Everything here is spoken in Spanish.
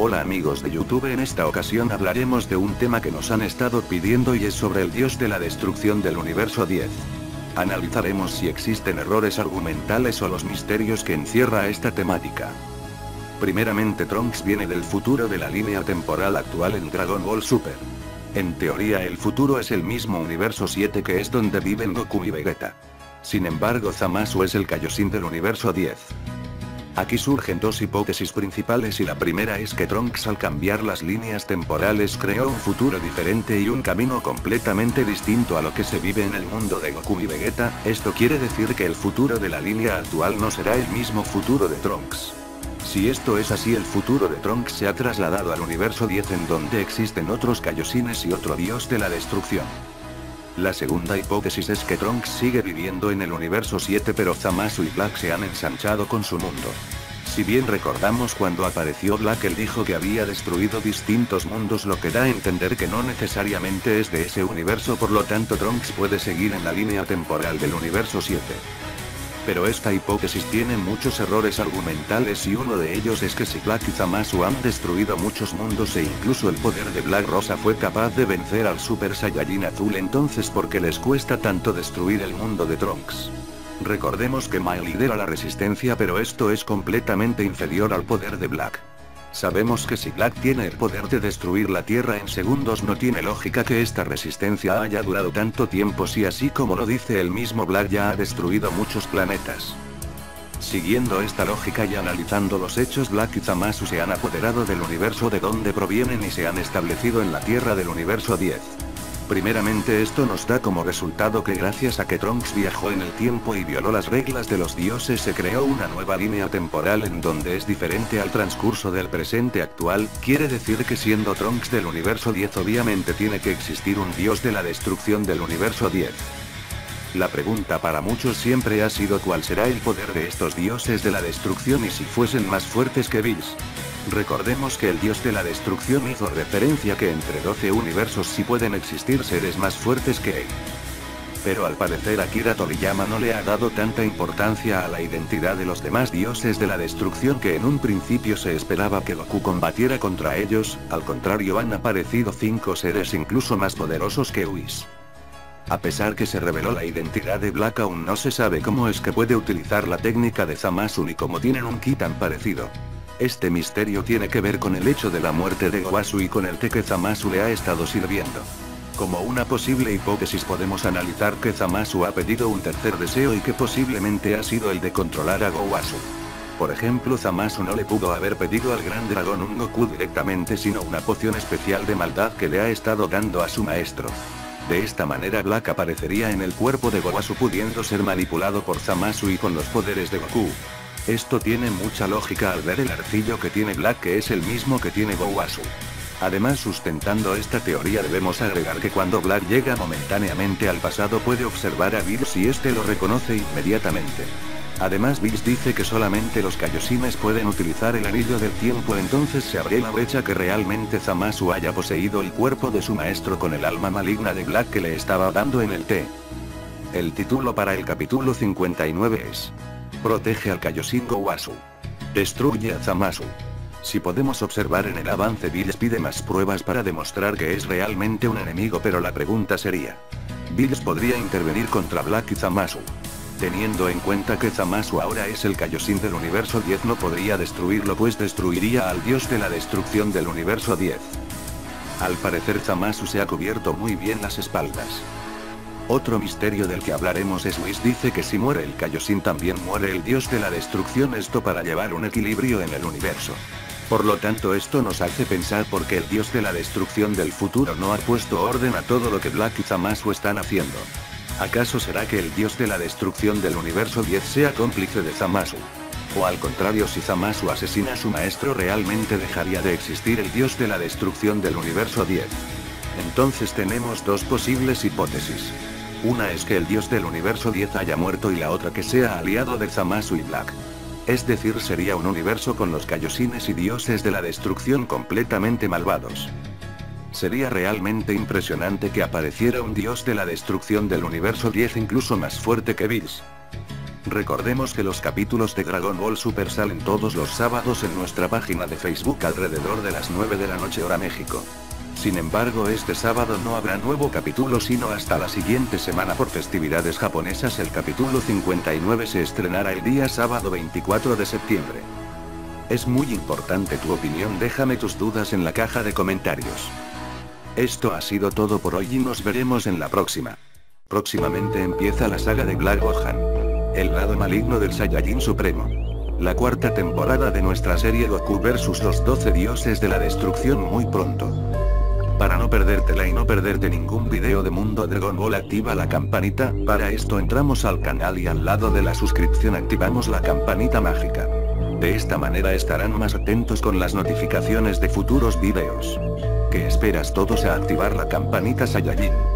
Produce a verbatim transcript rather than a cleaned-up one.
Hola amigos de YouTube, en esta ocasión hablaremos de un tema que nos han estado pidiendo y es sobre el dios de la destrucción del universo diez. Analizaremos si existen errores argumentales o los misterios que encierra esta temática. Primeramente, Trunks viene del futuro de la línea temporal actual en Dragon Ball Super. En teoría el futuro es el mismo universo siete que es donde viven Goku y Vegeta. Sin embargo, Zamasu es el Kaioshin del universo diez. Aquí surgen dos hipótesis principales y la primera es que Trunks al cambiar las líneas temporales creó un futuro diferente y un camino completamente distinto a lo que se vive en el mundo de Goku y Vegeta. Esto quiere decir que el futuro de la línea actual no será el mismo futuro de Trunks. Si esto es así, el futuro de Trunks se ha trasladado al universo diez en donde existen otros Kaioshines y otro dios de la destrucción. La segunda hipótesis es que Trunks sigue viviendo en el universo siete pero Zamasu y Black se han ensanchado con su mundo. Si bien recordamos cuando apareció Black él dijo que había destruido distintos mundos, lo que da a entender que no necesariamente es de ese universo, por lo tanto Trunks puede seguir en la línea temporal del universo siete. Pero esta hipótesis tiene muchos errores argumentales y uno de ellos es que si Black y Zamasu han destruido muchos mundos e incluso el poder de Black Rosa fue capaz de vencer al Super Saiyajin azul, entonces ¿por qué les cuesta tanto destruir el mundo de Trunks? Recordemos que Mai lidera la resistencia, pero esto es completamente inferior al poder de Black. Sabemos que si Black tiene el poder de destruir la Tierra en segundos, no tiene lógica que esta resistencia haya durado tanto tiempo si así como lo dice el mismo Black ya ha destruido muchos planetas. Siguiendo esta lógica y analizando los hechos, Black y Zamasu se han apoderado del universo de donde provienen y se han establecido en la Tierra del universo diez. Primeramente, esto nos da como resultado que gracias a que Trunks viajó en el tiempo y violó las reglas de los dioses, se creó una nueva línea temporal en donde es diferente al transcurso del presente actual. Quiere decir que siendo Trunks del universo diez obviamente tiene que existir un dios de la destrucción del universo diez. La pregunta para muchos siempre ha sido cuál será el poder de estos dioses de la destrucción y si fuesen más fuertes que Bills. Recordemos que el dios de la destrucción hizo referencia que entre doce universos sí pueden existir seres más fuertes que él. Pero al parecer Akira Toriyama no le ha dado tanta importancia a la identidad de los demás dioses de la destrucción que en un principio se esperaba que Goku combatiera contra ellos. Al contrario, han aparecido cinco seres incluso más poderosos que Whis. A pesar que se reveló la identidad de Black, aún no se sabe cómo es que puede utilizar la técnica de Zamasu ni cómo tienen un ki tan parecido. Este misterio tiene que ver con el hecho de la muerte de Gowasu y con el té que Zamasu le ha estado sirviendo. Como una posible hipótesis podemos analizar que Zamasu ha pedido un tercer deseo y que posiblemente ha sido el de controlar a Gowasu. Por ejemplo, Zamasu no le pudo haber pedido al gran dragón un Goku directamente, sino una poción especial de maldad que le ha estado dando a su maestro. De esta manera Black aparecería en el cuerpo de Gowasu pudiendo ser manipulado por Zamasu y con los poderes de Goku. Esto tiene mucha lógica al ver el arcillo que tiene Black, que es el mismo que tiene Gowasu. Además, sustentando esta teoría debemos agregar que cuando Black llega momentáneamente al pasado puede observar a Bills y este lo reconoce inmediatamente. Además, Bills dice que solamente los Kaioshines pueden utilizar el anillo del tiempo, entonces se abre la brecha que realmente Zamasu haya poseído el cuerpo de su maestro con el alma maligna de Black que le estaba dando en el té. El título para el capítulo cincuenta y nueve es: Protege al Kaioshin Gowasu. Destruye a Zamasu. Si podemos observar en el avance, Bills pide más pruebas para demostrar que es realmente un enemigo, pero la pregunta sería: ¿Bills podría intervenir contra Black y Zamasu? Teniendo en cuenta que Zamasu ahora es el Kaioshin del universo diez, no podría destruirlo, pues destruiría al dios de la destrucción del universo diez. Al parecer Zamasu se ha cubierto muy bien las espaldas. Otro misterio del que hablaremos es Whis dice que si muere el Kaioshin también muere el dios de la destrucción, esto para llevar un equilibrio en el universo. Por lo tanto, esto nos hace pensar por qué el dios de la destrucción del futuro no ha puesto orden a todo lo que Black y Zamasu están haciendo. ¿Acaso será que el dios de la destrucción del universo diez sea cómplice de Zamasu? O al contrario, si Zamasu asesina a su maestro, ¿realmente dejaría de existir el dios de la destrucción del universo diez? Entonces tenemos dos posibles hipótesis. Una es que el dios del universo diez haya muerto y la otra que sea aliado de Zamasu y Black. Es decir, sería un universo con los Kaioshines y dioses de la destrucción completamente malvados. Sería realmente impresionante que apareciera un dios de la destrucción del universo diez incluso más fuerte que Bills. Recordemos que los capítulos de Dragon Ball Super salen todos los sábados en nuestra página de Facebook alrededor de las nueve de la noche hora México. Sin embargo, este sábado no habrá nuevo capítulo sino hasta la siguiente semana por festividades japonesas. El capítulo cincuenta y nueve se estrenará el día sábado veinticuatro de septiembre. Es muy importante tu opinión, déjame tus dudas en la caja de comentarios. Esto ha sido todo por hoy y nos veremos en la próxima. Próximamente empieza la saga de Black Gohan, el lado maligno del Saiyajin Supremo. La cuarta temporada de nuestra serie Goku versus los doce dioses de la destrucción muy pronto. Para no perdértela y no perderte ningún video de Mundo Dragon Ball, activa la campanita. Para esto entramos al canal y al lado de la suscripción activamos la campanita mágica. De esta manera estarán más atentos con las notificaciones de futuros videos. ¿Qué esperas todos a activar la campanita Saiyajin?